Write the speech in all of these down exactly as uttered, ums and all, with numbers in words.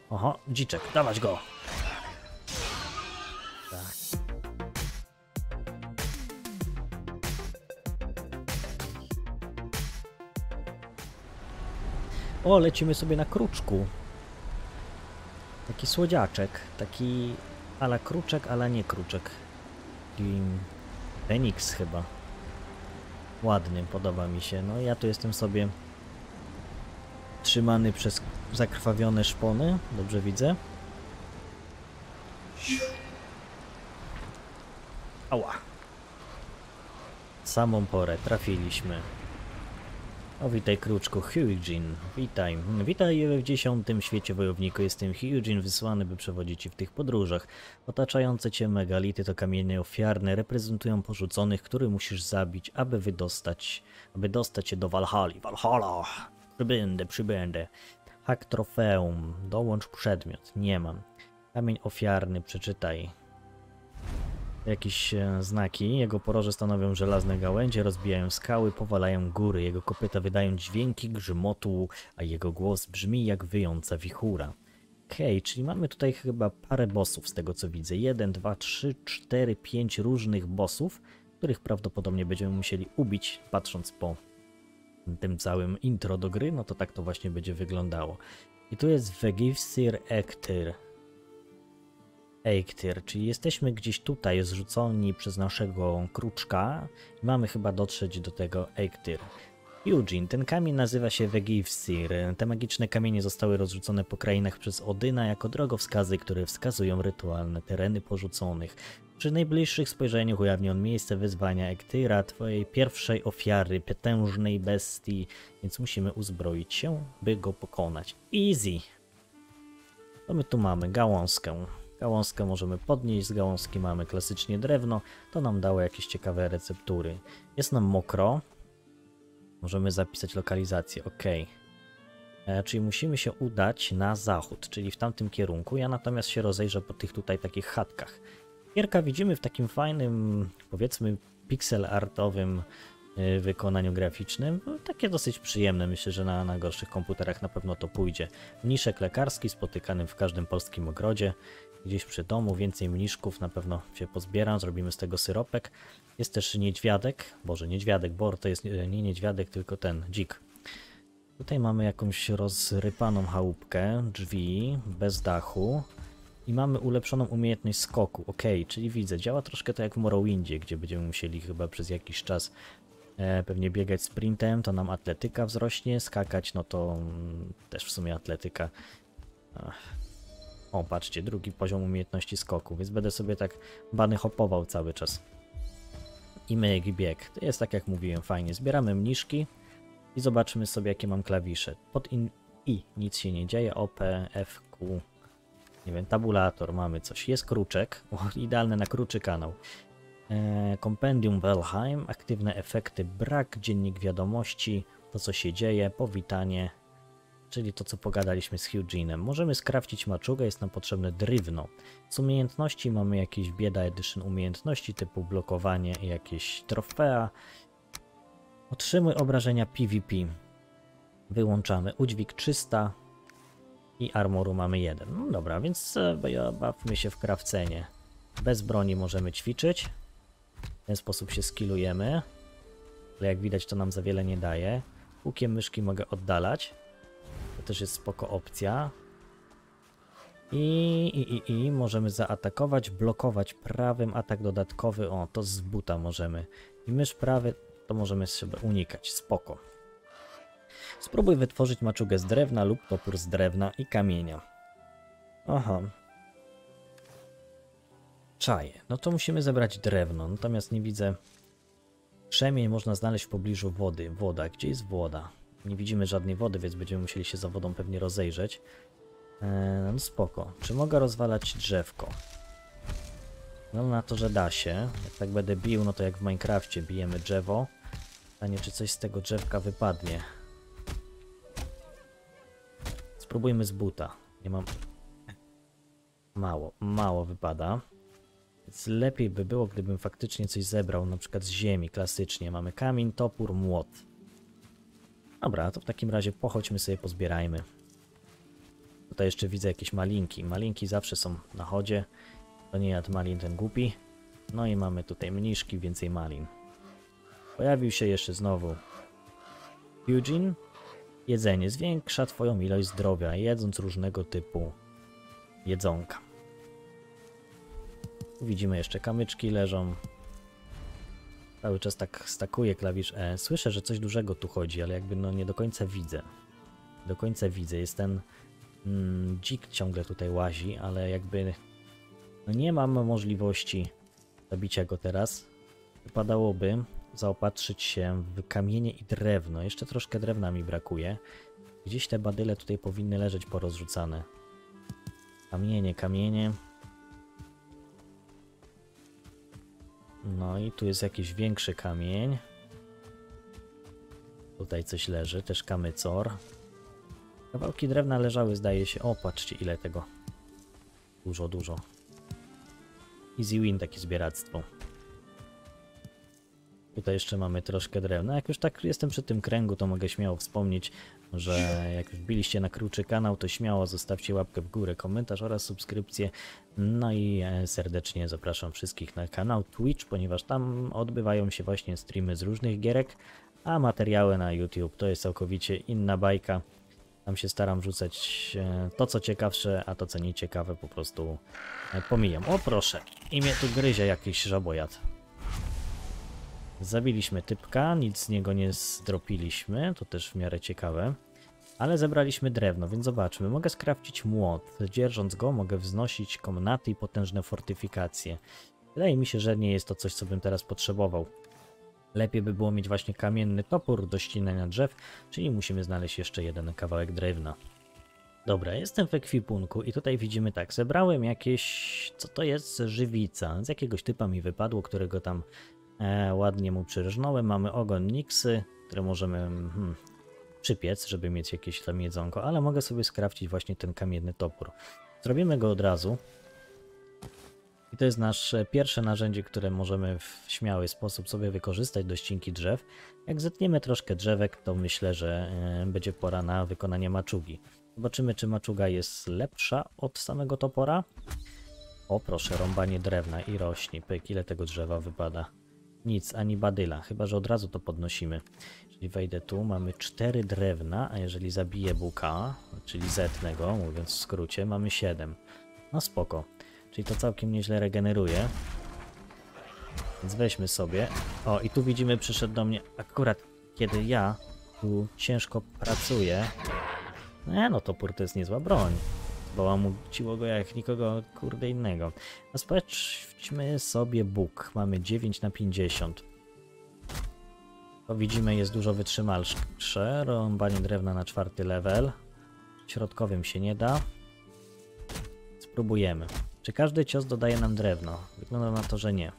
Oho, dziczek, dawać go! Tak. O, lecimy sobie na kruczku. Taki słodziaczek, taki ala kruczek, ala nie kruczek. Taki Feniks chyba. Ładny, podoba mi się. No ja tu jestem sobie trzymany przez zakrwawione szpony. Dobrze widzę. Ała. Samą porę trafiliśmy. O, witaj kruczku, Hyujin. Witaj. Witaj w dziesiątym świecie wojowniku. Jestem Hyujin, wysłany by przewodzić ci w tych podróżach. Otaczające cię megality to kamienie ofiarne, reprezentują porzuconych, który musisz zabić, aby wydostać, aby dostać się do Walhali. Walhalla! Przybędę, przybędę. Hak trofeum. Dołącz przedmiot. Nie mam. Kamień ofiarny, przeczytaj. Jakieś e, znaki. Jego poroże stanowią żelazne gałęzie, rozbijają skały, powalają góry. Jego kopyta wydają dźwięki grzmotu, a jego głos brzmi jak wyjąca wichura. Okej, okay, czyli mamy tutaj chyba parę bossów z tego co widzę. Jeden, dwa, trzy, cztery, pięć różnych bossów, których prawdopodobnie będziemy musieli ubić, patrząc po tym całym intro do gry, no to tak to właśnie będzie wyglądało. I tu jest Vegifsir Ektyr. Eiktyr, czyli jesteśmy gdzieś tutaj zrzuconi przez naszego kruczka i mamy chyba dotrzeć do tego Eiktyr. Hyujin, ten kamień nazywa się Vegifsir. Te magiczne kamienie zostały rozrzucone po krainach przez Odyna jako drogowskazy, które wskazują rytualne tereny porzuconych. Przy najbliższych spojrzeniach ujawni on miejsce wyzwania Eiktyra, twojej pierwszej ofiary, potężnej bestii, więc musimy uzbroić się, by go pokonać. Easy! Co my tu mamy? Gałązkę. Gałązkę możemy podnieść, z gałązki mamy klasycznie drewno, to nam dało jakieś ciekawe receptury. Jest nam mokro, możemy zapisać lokalizację, ok. E, czyli musimy się udać na zachód, czyli w tamtym kierunku, ja natomiast się rozejrzę po tych tutaj takich chatkach. Gierka widzimy w takim fajnym, powiedzmy pixel artowym y, wykonaniu graficznym, no, takie dosyć przyjemne, myślę, że na, na gorszych komputerach na pewno to pójdzie. Mniszek lekarski spotykany w każdym polskim ogrodzie. Gdzieś przy domu, więcej mniszków, na pewno się pozbieram, zrobimy z tego syropek. Jest też niedźwiadek, boże niedźwiadek, bor to jest nie niedźwiadek, tylko ten, dzik. Tutaj mamy jakąś rozrypaną chałupkę, drzwi, bez dachu i mamy ulepszoną umiejętność skoku, ok, czyli widzę, działa troszkę tak jak w Morrowindzie, gdzie będziemy musieli chyba przez jakiś czas e, pewnie biegać sprintem, to nam atletyka wzrośnie, skakać, no to mm, też w sumie atletyka. Ach. O, patrzcie, drugi poziom umiejętności skoku, więc będę sobie tak bany hopował cały czas. I myk, i bieg. To jest tak jak mówiłem, fajnie. Zbieramy mniszki i zobaczymy sobie jakie mam klawisze. Pod in I nic się nie dzieje, O, P, F, Q, nie wiem, tabulator, mamy coś. Jest kruczek, o, idealne na kruczy kanał. E, Kompendium Valheim, aktywne efekty, brak, dziennik wiadomości, to co się dzieje, powitanie. Czyli to, co pogadaliśmy z Hyujinem. Możemy skrafcić maczugę, jest nam potrzebne drewno. Z umiejętności mamy jakieś bieda edition umiejętności typu blokowanie i jakieś trofea. Otrzymuj obrażenia PvP. Wyłączamy. Udźwig trzysta i armoru mamy jeden. No dobra, więc bawmy się w krawcenie. Bez broni możemy ćwiczyć. W ten sposób się skillujemy. Ale jak widać to nam za wiele nie daje. Hukiem myszki mogę oddalać. To też jest spoko opcja. I, i, i, i możemy zaatakować, blokować prawym, atak dodatkowy. O, to z buta możemy. I mysz prawy to możemy sobie unikać. Spoko. Spróbuj wytworzyć maczugę z drewna lub topór z drewna i kamienia. Aha. Czaję. No to musimy zebrać drewno. Natomiast nie widzę. Krzemień można znaleźć w pobliżu wody. Woda. Gdzie jest woda? Nie widzimy żadnej wody, więc będziemy musieli się za wodą pewnie rozejrzeć. Eee, no spoko. Czy mogę rozwalać drzewko? No na to, że da się. Jak tak będę bił, no to jak w Minecrafcie bijemy drzewo. Pytanie, czy coś z tego drzewka wypadnie. Spróbujmy z buta. Nie mam... Mało, mało wypada. Więc lepiej by było, gdybym faktycznie coś zebrał, na przykład z ziemi, klasycznie. Mamy kamień, topór, młot. Dobra, to w takim razie pochodźmy sobie, pozbierajmy. Tutaj jeszcze widzę jakieś malinki. Malinki zawsze są na chodzie. To nie jadł malin ten głupi. No i mamy tutaj mniszki, więcej malin. Pojawił się jeszcze znowu Eugene. Jedzenie zwiększa twoją ilość zdrowia, jedząc różnego typu jedzonka. Widzimy jeszcze kamyczki leżą. Cały czas tak stakuje klawisz E. Słyszę, że coś dużego tu chodzi, ale jakby no nie do końca widzę. Do końca widzę. Jest ten mm, dzik ciągle tutaj łazi, ale jakby no nie mam możliwości zabicia go teraz. Wypadałoby zaopatrzyć się w kamienie i drewno. Jeszcze troszkę drewna mi brakuje. Gdzieś te badyle tutaj powinny leżeć porozrzucane. Kamienie, kamienie. No i tu jest jakiś większy kamień. Tutaj coś leży, też kamycor. Kawałki drewna leżały, zdaje się. O, patrzcie ile tego. Dużo, dużo. Easy win takie zbieractwo. Tutaj jeszcze mamy troszkę drewna. Jak już tak jestem przy tym kręgu, to mogę śmiało wspomnieć, że jak już biliście na Kruczy kanał, to śmiało zostawcie łapkę w górę, komentarz oraz subskrypcję. No i serdecznie zapraszam wszystkich na kanał Twitch, ponieważ tam odbywają się właśnie streamy z różnych gierek, a materiały na YouTube to jest całkowicie inna bajka. Tam się staram wrzucać to, co ciekawsze, a to, co nieciekawe, po prostu pomijam. O proszę, i mnie tu gryzie jakiś żabojad. Zabiliśmy typka, nic z niego nie zdropiliśmy, to też w miarę ciekawe. Ale zebraliśmy drewno, więc zobaczmy. Mogę skrafcić młot. Dzierżąc go, mogę wznosić komnaty i potężne fortyfikacje. Wydaje mi się, że nie jest to coś, co bym teraz potrzebował. Lepiej by było mieć właśnie kamienny topór do ścinania drzew, czyli musimy znaleźć jeszcze jeden kawałek drewna. Dobra, jestem w ekwipunku i tutaj widzimy tak, zebrałem jakieś, co to jest, żywica. Z jakiegoś typa mi wypadło, którego tam e, ładnie mu przyrżnąłem. Mamy ogon Nixy, które możemy hmm, przypiec, żeby mieć jakieś tam jedzonko, ale mogę sobie skrafcić właśnie ten kamienny topór. Zrobimy go od razu. I to jest nasze pierwsze narzędzie, które możemy w śmiały sposób sobie wykorzystać do ścinki drzew. Jak zetniemy troszkę drzewek, to myślę, że e, będzie pora na wykonanie maczugi. Zobaczymy, czy maczuga jest lepsza od samego topora. O proszę, rąbanie drewna i rośnie. Pyk, ile tego drzewa wypada? Nic, ani badyla, chyba że od razu to podnosimy. Jeżeli wejdę tu, mamy cztery drewna, a jeżeli zabiję buka, czyli zetnę go, mówiąc w skrócie, mamy siedem. No spoko. Czyli to całkiem nieźle regeneruje. Więc weźmy sobie. O, i tu widzimy, przyszedł do mnie akurat kiedy ja tu ciężko pracuję. Nie, no topór to jest niezła broń. Bałamuciło go jak nikogo kurde innego. A sprawdźmy sobie Bóg. Mamy dziewięć na pięćdziesiąt. To widzimy, jest dużo wytrzymalsze. Rąbanie drewna na czwarty level. Środkowym się nie da. Spróbujemy. Czy każdy cios dodaje nam drewno? Wygląda na to, że nie.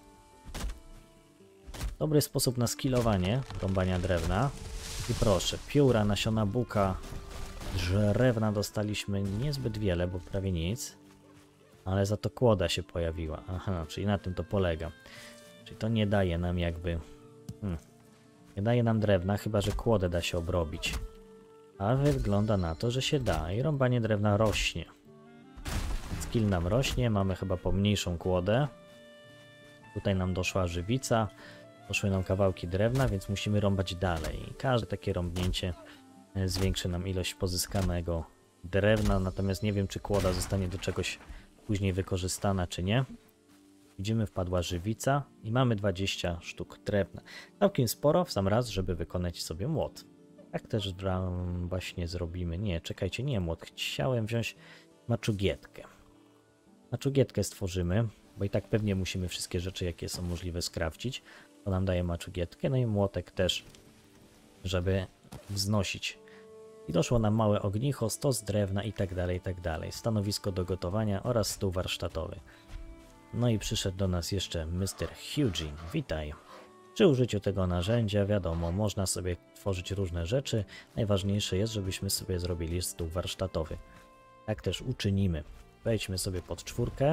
Dobry sposób na skillowanie rąbania drewna. I proszę, pióra, nasiona buka, drewna dostaliśmy niezbyt wiele, bo prawie nic. Ale za to kłoda się pojawiła. Aha, czyli na tym to polega. Czyli to nie daje nam jakby... Hmm, nie daje nam drewna, chyba że kłodę da się obrobić. A wygląda na to, że się da. I rąbanie drewna rośnie. Skill nam rośnie, mamy chyba pomniejszą kłodę. Tutaj nam doszła żywica, doszły nam kawałki drewna, więc musimy rąbać dalej. Każde takie rąbnięcie zwiększy nam ilość pozyskanego drewna, natomiast nie wiem, czy kłoda zostanie do czegoś później wykorzystana, czy nie. Widzimy, wpadła żywica i mamy dwadzieścia sztuk drewna. Całkiem sporo w sam raz, żeby wykonać sobie młot. Tak też właśnie zrobimy. Nie, czekajcie, nie młot. Chciałem wziąć maczugietkę. Maczugietkę stworzymy, bo i tak pewnie musimy wszystkie rzeczy, jakie są możliwe, skrawcić. To nam daje maczugietkę, no i młotek też, żeby wznosić. I doszło nam małe ognicho, stos drewna i tak dalej, i tak dalej. Stanowisko do gotowania oraz stół warsztatowy. No i przyszedł do nas jeszcze mister Eugene. Witaj. Przy użyciu tego narzędzia, wiadomo, można sobie tworzyć różne rzeczy. Najważniejsze jest, żebyśmy sobie zrobili stół warsztatowy. Tak też uczynimy. Wejdźmy sobie pod czwórkę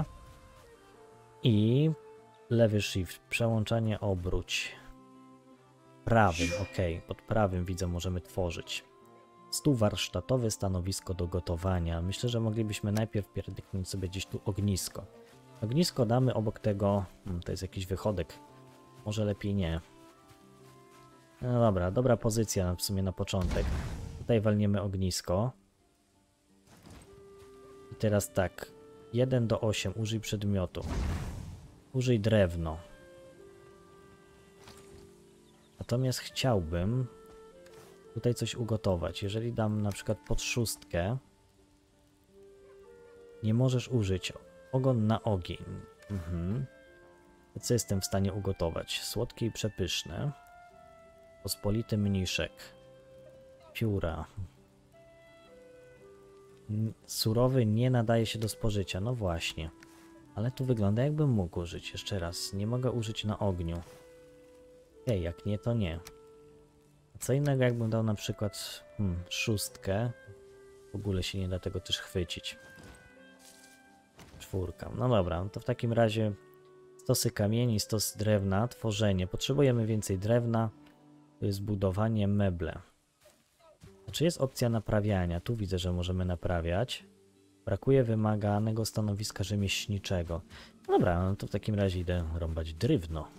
i lewy shift, przełączanie, obróć. Prawym, ok, pod prawym widzę, możemy tworzyć. Stół warsztatowy, stanowisko do gotowania. Myślę, że moglibyśmy najpierw pierdyknąć sobie gdzieś tu ognisko. Ognisko damy obok tego... Hmm, to jest jakiś wychodek. Może lepiej nie. No dobra, dobra pozycja w sumie na początek. Tutaj walniemy ognisko. I teraz tak. jeden do ośmiu. Użyj przedmiotu. Użyj drewno. Natomiast chciałbym tutaj coś ugotować. Jeżeli dam na przykład pod szóstkę, nie możesz użyć ogon na ogień. Mhm. Co jestem w stanie ugotować? Słodkie i przepyszne. Pospolity mniszek. Pióra. Surowy nie nadaje się do spożycia. No właśnie. Ale tu wygląda, jakbym mógł użyć. Jeszcze raz. Nie mogę użyć na ogniu. Ej, jak nie, to nie. A co innego, jakbym dał na przykład hmm, szóstkę. W ogóle się nie da tego też chwycić. Czwórka. No dobra, to w takim razie stosy kamieni, stos drewna, tworzenie. Potrzebujemy więcej drewna. To jest budowanie, meble. Czy jest opcja naprawiania? Tu widzę, że możemy naprawiać. Brakuje wymaganego stanowiska rzemieślniczego. No dobra, no to w takim razie idę rąbać drewno.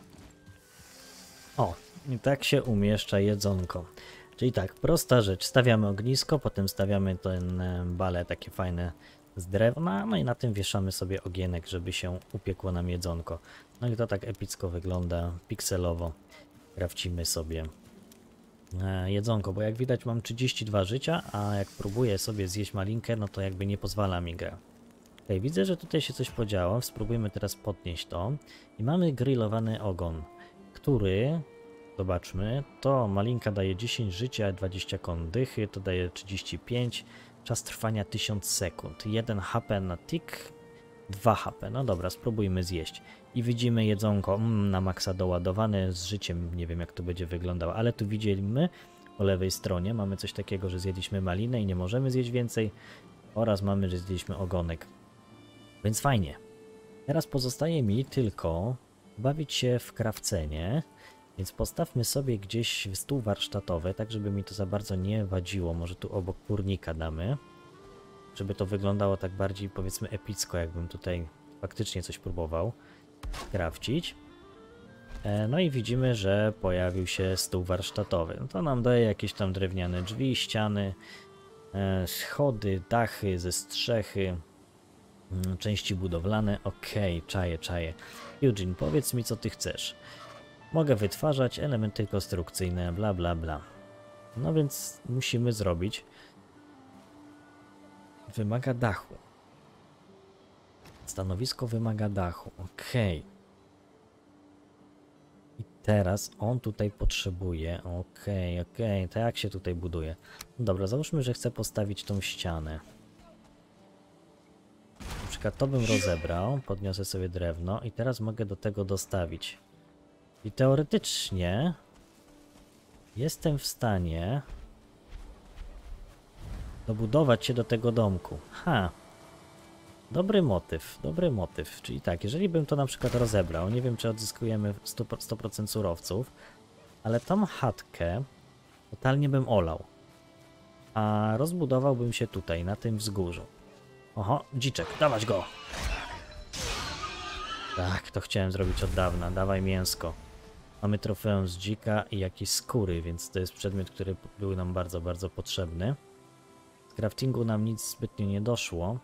O, i tak się umieszcza jedzonko. Czyli tak, prosta rzecz. Stawiamy ognisko, potem stawiamy ten bale takie fajne z drewna, no i na tym wieszamy sobie ogienek, żeby się upiekło nam jedzonko. No i to tak epicko wygląda, pikselowo. Krawcimy sobie jedzonko, bo jak widać mam trzydzieści dwa życia, a jak próbuję sobie zjeść malinkę, no to jakby nie pozwala mi gra. Okay, widzę, że tutaj się coś podziało, spróbujmy teraz podnieść to. I mamy grillowany ogon, który, zobaczmy, to malinka daje dziesięć życia, dwadzieścia kondychy, to daje trzydzieści pięć, czas trwania tysiąc sekund, jeden H P na tick, dwa H P, no dobra, spróbujmy zjeść. I widzimy jedzonko mm, na maksa doładowane z życiem, nie wiem jak to będzie wyglądało, ale tu widzimy po lewej stronie, mamy coś takiego, że zjedliśmy malinę i nie możemy zjeść więcej, oraz mamy, że zjedliśmy ogonek. Więc fajnie. Teraz pozostaje mi tylko bawić się w krawcenie, więc postawmy sobie gdzieś stół warsztatowy, tak żeby mi to za bardzo nie wadziło, może tu obok kurnika damy, żeby to wyglądało tak bardziej powiedzmy epicko, jakbym tutaj faktycznie coś próbował krawcić. No i widzimy, że pojawił się stół warsztatowy. No to nam daje jakieś tam drewniane drzwi, ściany, schody, dachy ze strzechy, części budowlane. Okej, okay, czaję, czaję. Eugene, powiedz mi, co ty chcesz. Mogę wytwarzać elementy konstrukcyjne, bla bla bla. No więc musimy zrobić. Wymaga dachu. Stanowisko wymaga dachu. Okej. Okay. I teraz on tutaj potrzebuje. Okej, okay, okej. Okay. To jak się tutaj buduje? No dobra, załóżmy, że chcę postawić tą ścianę. Na przykład to bym rozebrał. Podniosę sobie drewno i teraz mogę do tego dostawić. I teoretycznie jestem w stanie dobudować się do tego domku. Ha! Dobry motyw, dobry motyw. Czyli tak, jeżeli bym to na przykład rozebrał, nie wiem czy odzyskujemy sto procent surowców, ale tą chatkę totalnie bym olał. A rozbudowałbym się tutaj, na tym wzgórzu. Oho, dziczek, dawać go! Tak, to chciałem zrobić od dawna. Dawaj mięsko. Mamy trofeum z dzika i jakieś skóry, więc to jest przedmiot, który był nam bardzo, bardzo potrzebny. Z craftingu nam nic zbytnio nie doszło.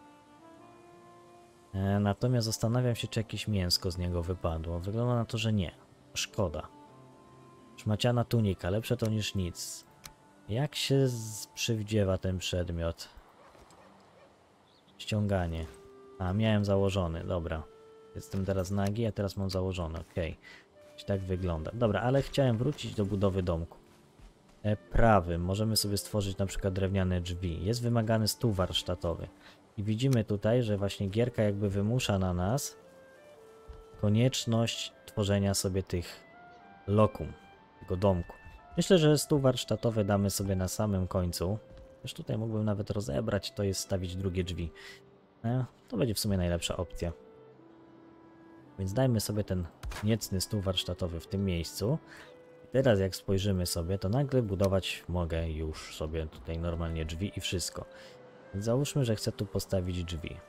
E, natomiast zastanawiam się, czy jakieś mięsko z niego wypadło. Wygląda na to, że nie. Szkoda. Szmaciana tunika, lepsze to niż nic. Jak się przywdziewa ten przedmiot? Ściąganie. A, miałem założony, dobra. Jestem teraz nagi, a teraz mam założony, okej. Okay. Tak wygląda. Dobra, ale chciałem wrócić do budowy domku. E, prawy. Możemy sobie stworzyć na przykład drewniane drzwi. Jest wymagany stół warsztatowy. I widzimy tutaj, że właśnie gierka jakby wymusza na nas konieczność tworzenia sobie tych lokum, tego domku. Myślę, że stół warsztatowy damy sobie na samym końcu. Też tutaj mógłbym nawet rozebrać, to jest stawić drugie drzwi. E, to będzie w sumie najlepsza opcja. Więc dajmy sobie ten niecny stół warsztatowy w tym miejscu. Teraz jak spojrzymy sobie, to nagle budować mogę już sobie tutaj normalnie drzwi i wszystko. Więc załóżmy, że chcę tu postawić drzwi.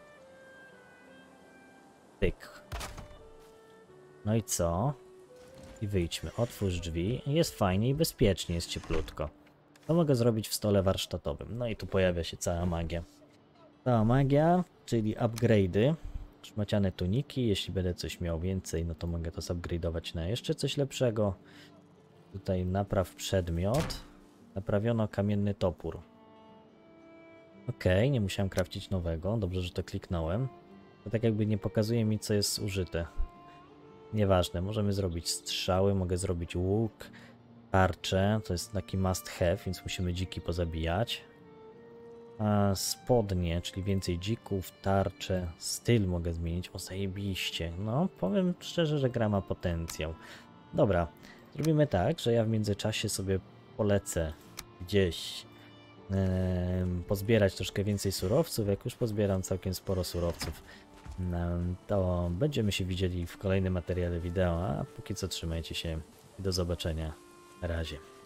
Pyk. No i co? I wyjdźmy. Otwórz drzwi. Jest fajnie i bezpiecznie, jest cieplutko. To mogę zrobić w stole warsztatowym. No i tu pojawia się cała magia. Cała magia, czyli upgrade'y. Szmaciane tuniki. Jeśli będę coś miał więcej, no to mogę to zupgrade'ować na jeszcze coś lepszego. Tutaj napraw przedmiot. Naprawiono kamienny topór. Ok, nie musiałem crafcić nowego. Dobrze, że to kliknąłem. To tak jakby nie pokazuje mi, co jest użyte. Nieważne, możemy zrobić strzały, mogę zrobić łuk, tarczę, to jest taki must have, więc musimy dziki pozabijać. A spodnie, czyli więcej dzików, tarcze, styl mogę zmienić, o zajebiście. No, powiem szczerze, że gra ma potencjał. Dobra, zrobimy tak, że ja w międzyczasie sobie polecę gdzieś e, pozbierać troszkę więcej surowców. Jak już pozbieram całkiem sporo surowców, to będziemy się widzieli w kolejnym materiale wideo, a póki co trzymajcie się i do zobaczenia. Na razie.